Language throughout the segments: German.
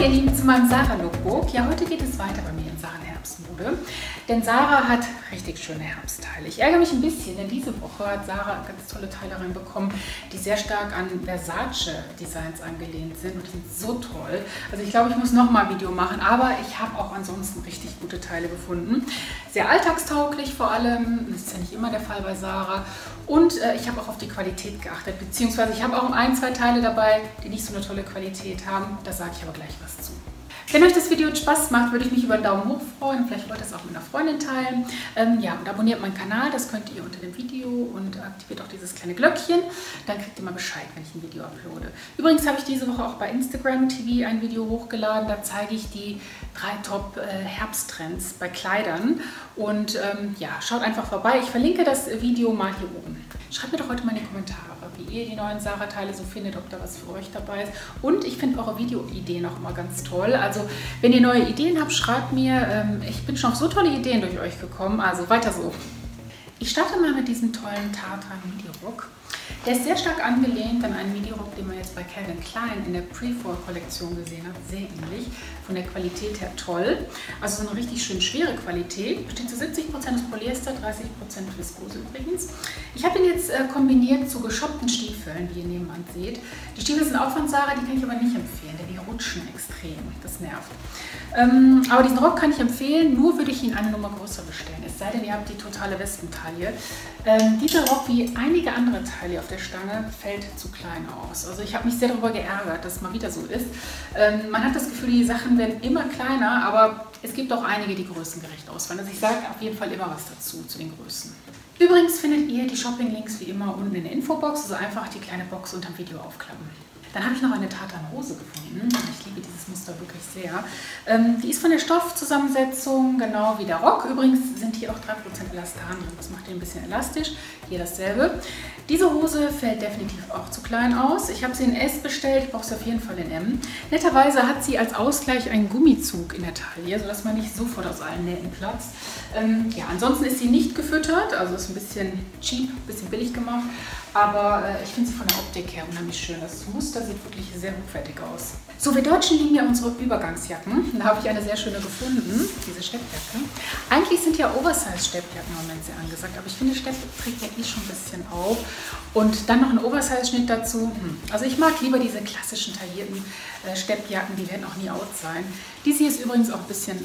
ihr Lieben zu meinem Sarah Lookbook. Ja, heute geht es weiter bei mir in Sachen Herbstmode, denn Sarah hat richtig schöne Herbstteile. Ich ärgere mich ein bisschen, denn diese Woche hat Sarah ganz tolle Teile reinbekommen, die sehr stark an Versace Designs angelehnt sind und die sind so toll. Also ich glaube, ich muss noch mal ein Video machen, aber ich habe auch ansonsten richtig gute Teile gefunden. Sehr alltagstauglich vor allem, das ist ja nicht immer der Fall bei Sarah. Und ich habe auch auf die Qualität geachtet, beziehungsweise ich habe auch ein, zwei Teile dabei, die nicht so eine tolle Qualität haben. Da sage ich aber gleich was zu. Wenn euch das Video Spaß macht, würde ich mich über einen Daumen hoch freuen. Vielleicht wollt ihr es auch mit einer Freundin teilen. Ja, und abonniert meinen Kanal, das könnt ihr unter dem Video und aktiviert auch dieses kleine Glöckchen. Dann kriegt ihr mal Bescheid, wenn ich ein Video uploade. Übrigens habe ich diese Woche auch bei Instagram TV ein Video hochgeladen. Da zeige ich die 3 Top-Herbsttrends bei Kleidern. Und ja, schaut einfach vorbei. Ich verlinke das Video mal hier oben. Schreibt mir doch heute mal in die Kommentare, wie ihr die neuen Sarah-Teile so findet, ob da was für euch dabei ist. Und ich finde eure Videoideen auch immer ganz toll. Also wenn ihr neue Ideen habt, schreibt mir. Ich bin schon auf so tolle Ideen durch euch gekommen. Also weiter so. Ich starte mal mit diesem tollen Tartan Midi-Rock. Der ist sehr stark angelehnt an einen Midi-Rock, den man jetzt bei Calvin Klein in der Pre-Fall-Kollektion gesehen hat. Sehr ähnlich. Von der Qualität her toll. Also so eine richtig schön schwere Qualität. Besteht zu 70% aus Polyester, 30% Viskose übrigens. Ich habe ihn jetzt kombiniert zu geschoppten Stiefeln, wie ihr nebenan seht. Die Stiefel sind auch von Sarah, die kann ich aber nicht empfehlen, denn die rutschen extrem. Das nervt. Aber diesen Rock kann ich empfehlen, nur würde ich ihn eine Nummer größer bestellen. Es sei denn, ihr habt die totale Westentaille. Dieser Rock, wie einige andere Teile auf der Stange, fällt zu klein aus. Also ich habe mich sehr darüber geärgert, dass es mal wieder so ist. Man hat das Gefühl, die Sachen werden immer kleiner, aber es gibt auch einige, die größengerecht ausfallen. Also ich sage auf jeden Fall immer was dazu, zu den Größen. Übrigens findet ihr die Shopping-Links wie immer unten in der Infobox, also einfach die kleine Box unter dem Video aufklappen. Dann habe ich noch eine Tartan-Hose gefunden. Ich liebe dieses Muster wirklich sehr. Die ist von der Stoffzusammensetzung genau wie der Rock. Übrigens sind hier auch 3% Elastan drin. Das macht den ein bisschen elastisch. Hier dasselbe. Diese Hose fällt definitiv auch zu klein aus. Ich habe sie in S bestellt, ich brauche sie auf jeden Fall in M. Netterweise hat sie als Ausgleich einen Gummizug in der Taille, sodass man nicht sofort aus allen Nähten platzt. Ja, ansonsten ist sie nicht gefüttert, also ist ein bisschen cheap, ein bisschen billig gemacht. Aber ich finde sie von der Optik her unheimlich schön. Das Muster sieht wirklich sehr hochwertig aus. So, wir Deutschen lieben ja unsere Übergangsjacken. Da habe ich eine sehr schöne gefunden, diese Steppjacke. Eigentlich sind ja Oversize-Steppjacken im Moment sehr angesagt, aber ich finde, Stepp trägt ja eh schon ein bisschen auf. Und dann noch ein Oversize-Schnitt dazu. Also ich mag lieber diese klassischen taillierten Steppjacken, die werden auch nie out sein. Diese hier ist übrigens auch ein bisschen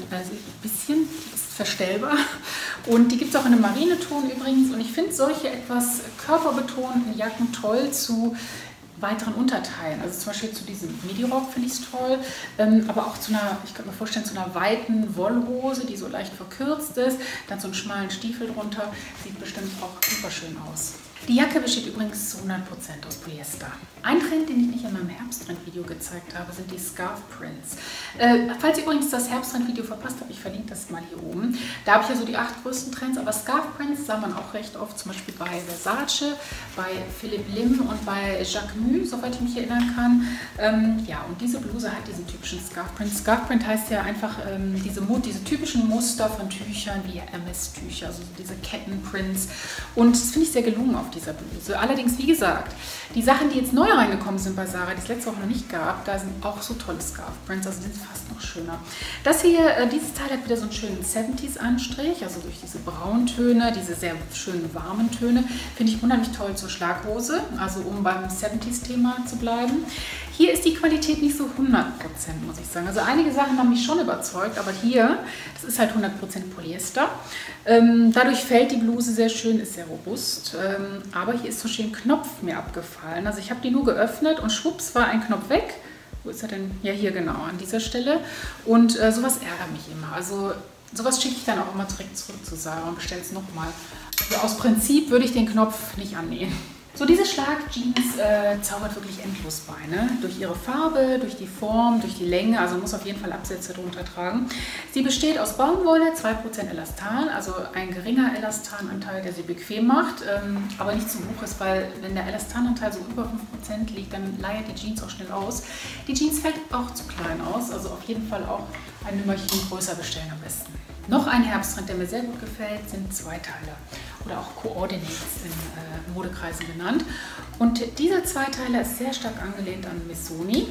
ist verstellbar. Und die gibt es auch in einem Marineton übrigens. Und ich finde solche etwas körperbetonten Jacken toll zu weiteren Unterteilen. Also zum Beispiel zu diesem Midi-Rock finde ich es toll, aber auch zu einer, ich könnte mir vorstellen, zu einer weiten Wollhose, die so leicht verkürzt ist, dann so einen schmalen Stiefel drunter, sieht bestimmt auch super schön aus. Die Jacke besteht übrigens zu 100% aus Polyester. Ein Trend, den ich nicht in meinem Herbsttrend-Video gezeigt habe, sind die Scarf Prints. Falls ihr übrigens das Herbsttrend-Video verpasst habt, ich verlinke das mal hier oben. Da habe ich ja so die 8 größten Trends, aber Scarf Prints sah man auch recht oft, zum Beispiel bei Versace, bei Philipp Lim und bei Jacquemus, soweit ich mich erinnern kann. Ja, und diese Bluse hat diesen typischen Scarf Print. Scarf Print heißt ja einfach diese typischen Muster von Tüchern wie MS-Tücher, also diese Kettenprints. Und das finde ich sehr gelungen auf dieser Bluse. Allerdings, wie gesagt, die Sachen, die jetzt neu reingekommen sind bei Sarah, die es letzte Woche noch nicht gab, da sind auch so tolle Scarf Prints, also die sind fast noch schöner. Das hier, dieses Teil hat wieder so einen schönen 70s-Anstrich, also durch diese Brauntöne, diese sehr schönen warmen Töne, finde ich unheimlich toll zur Schlaghose, also um beim 70s-Thema zu bleiben. Hier ist die Qualität nicht so 100%, muss ich sagen. Also einige Sachen haben mich schon überzeugt, aber hier, das ist halt 100% Polyester. Dadurch fällt die Bluse sehr schön, ist sehr robust. Aber hier ist zum Beispiel ein Knopf mir abgefallen. Also ich habe die nur geöffnet und schwupps war ein Knopf weg. Wo ist er denn? Ja, hier genau, an dieser Stelle. Und sowas ärgert mich immer. Also sowas schicke ich dann auch immer direkt zurück zu Sarah und bestelle es nochmal. Also aus Prinzip würde ich den Knopf nicht annähen. So, diese Schlagjeans zaubert wirklich endlos Beine. Durch ihre Farbe, durch die Form, durch die Länge. Also muss auf jeden Fall Absätze drunter tragen. Sie besteht aus Baumwolle, 2% Elastan, also ein geringer Elastananteil, der sie bequem macht, aber nicht zu hoch ist, weil wenn der Elastananteil so über 5% liegt, dann leiert die Jeans auch schnell aus. Die Jeans fällt auch zu klein aus, also auf jeden Fall auch ein Nummerchen größer bestellen am besten. Noch ein Herbsttrend, der mir sehr gut gefällt, sind Zweiteiler oder auch Coordinates in Modekreisen genannt. Und dieser Zweiteiler ist sehr stark angelehnt an Missoni.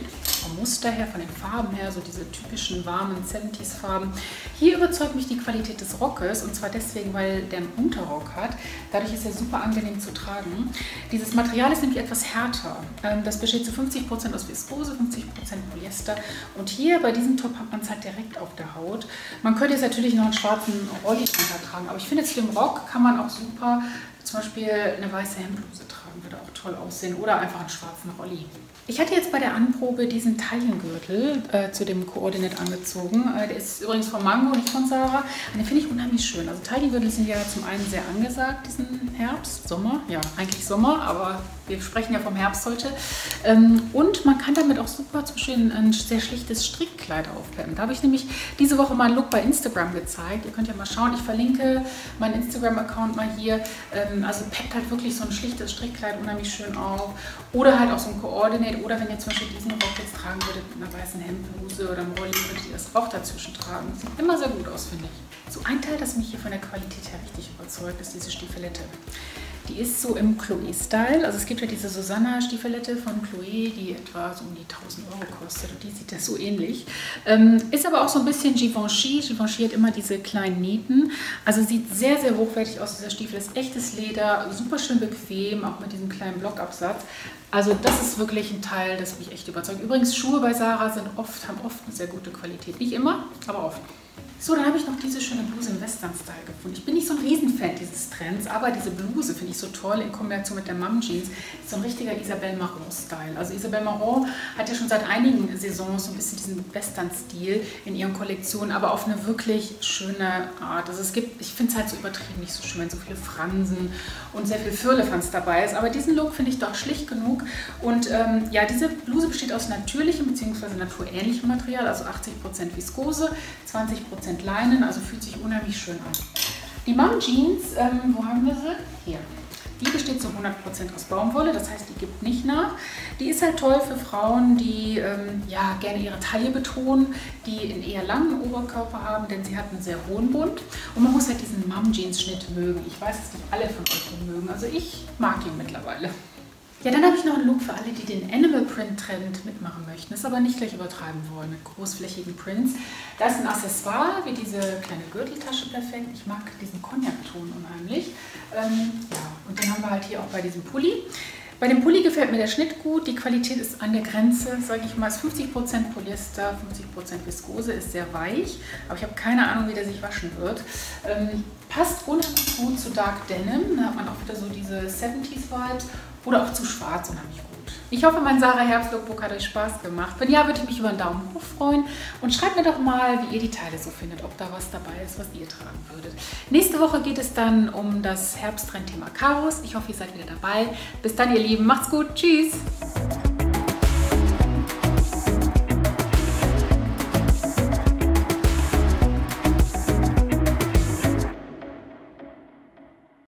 vom Muster her, von den Farben her, so diese typischen warmen 70s Farben. Hier überzeugt mich die Qualität des Rockes und zwar deswegen, weil der einen Unterrock hat. Dadurch ist er super angenehm zu tragen. Dieses Material ist nämlich etwas härter. Das besteht zu 50% aus Viskose, 50% Polyester und hier bei diesem Top hat man es halt direkt auf der Haut. Man könnte jetzt natürlich noch einen schwarzen Rolli drunter tragen, aber ich finde, zu dem Rock kann man auch super zum Beispiel eine weiße Hemdbluse tragen, würde auch toll aussehen, oder einfach einen schwarzen Rolli. Ich hatte jetzt bei der Anprobe diesen Taillengürtel zu dem Coordinate angezogen. Der ist übrigens von Mango, nicht von Zara. Und den finde ich unheimlich schön. Also Taillengürtel sind ja zum einen sehr angesagt diesen Herbst, Sommer. Ja, eigentlich Sommer, aber wir sprechen ja vom Herbst heute. Und man kann damit auch super zum Beispiel ein sehr schlichtes Strickkleid aufpeppen. Da habe ich nämlich diese Woche mal einen Look bei Instagram gezeigt. Ihr könnt ja mal schauen, ich verlinke meinen Instagram-Account mal hier. Also peppt halt wirklich so ein schlichtes Strickkleid unheimlich schön auf. Oder halt auch so ein Coordinate. Oder wenn ihr zum Beispiel diesen Rock jetzt tragen würdet mit einer weißen Hemdbluse oder einem Rolli, würdet ihr das auch dazwischen tragen. Sieht immer sehr gut aus, finde ich. So ein Teil, das mich hier von der Qualität her richtig überzeugt, ist diese Stiefelette. Die ist so im Chloé-Style. Also es gibt ja diese Susanna-Stiefelette von Chloé, die etwa so um die 1000 € kostet. Und die sieht das so ähnlich. Ist aber auch so ein bisschen Givenchy. Givenchy hat immer diese kleinen Nieten. Also sieht sehr, sehr hochwertig aus, dieser Stiefel. Ist echtes Leder, super schön bequem, auch mit diesem kleinen Blockabsatz. Also das ist wirklich ein Teil, das mich echt überzeugt. Übrigens, Schuhe bei Zara haben oft eine sehr gute Qualität. Nicht immer, aber oft. So, dann habe ich noch diese schöne Bluse im Western-Style gefunden. Ich bin nicht so ein Riesenfan dieses Trends, aber diese Bluse finde ich so toll in Kombination mit der Mom-Jeans. Ist so ein richtiger Isabelle Marant-Style. Also Isabelle Marant hat ja schon seit einigen Saisons so ein bisschen diesen Western-Stil in ihren Kollektionen, aber auf eine wirklich schöne Art. Also ich finde es halt so übertrieben nicht so schön, wenn so viele Fransen und sehr viel Firlefanz dabei ist. Aber diesen Look finde ich doch schlicht genug. Und ja, diese Bluse besteht aus natürlichem bzw. naturähnlichem Material, also 80% Viskose, 20% Leinen, also fühlt sich unheimlich schön an. Die Mom Jeans, wo haben wir sie? Hier. Die besteht zu 100% aus Baumwolle, das heißt, die gibt nicht nach. Die ist halt toll für Frauen, die ja, gerne ihre Taille betonen, die einen eher langen Oberkörper haben, denn sie hat einen sehr hohen Bund. Und man muss halt diesen Mom Jeans Schnitt mögen. Ich weiß, dass nicht alle von euch den mögen, also ich mag ihn mittlerweile. Ja, dann habe ich noch einen Look für alle, die den Animal Print Trend mitmachen möchten, es aber nicht gleich übertreiben wollen mit großflächigen Prints. Da ist ein Accessoire wie diese kleine Gürteltasche perfekt. Ich mag diesen Cognac-Ton unheimlich. Ja, und den haben wir halt hier auch bei diesem Pulli. Bei dem Pulli gefällt mir der Schnitt gut, die Qualität ist an der Grenze, sage ich mal, ist 50% Polyester, 50% Viskose, ist sehr weich, aber ich habe keine Ahnung, wie der sich waschen wird. Passt unheimlich gut zu Dark Denim, da hat man auch wieder so diese 70s-Vibes oder auch zu schwarz unheimlich gut. Ich hoffe, mein Zara Herbst-Lookbook hat euch Spaß gemacht. Wenn ja, würde ich mich über einen Daumen hoch freuen und schreibt mir doch mal, wie ihr die Teile so findet, ob da was dabei ist, was ihr tragen würdet. Nächste Woche geht es dann um das Herbsttrendthema Karos. Ich hoffe, ihr seid wieder dabei. Bis dann, ihr Lieben. Macht's gut. Tschüss.